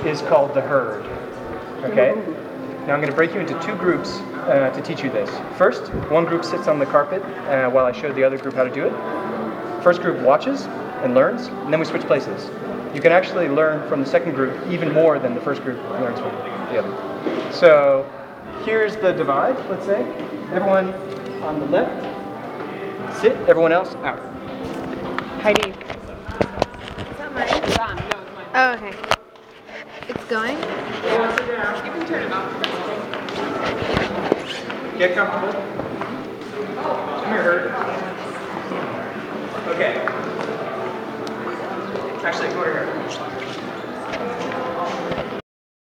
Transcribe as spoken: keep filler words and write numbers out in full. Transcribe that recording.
is called the herd. Okay? Now I'm going to break you into two groups uh, to teach you this. First, one group sits on the carpet uh, while I show the other group how to do it. First group watches and learns, and then we switch places. You can actually learn from the second group even more than the first group learns from the other. So here's the divide, let's say. Everyone on the left, sit. Everyone else, out. Heidi. Is that mine? It's on. No, it's mine. Oh, okay. It's going? Yeah, sit down. You can turn it off. Get comfortable. Come here, herd. Okay. Actually, go over here.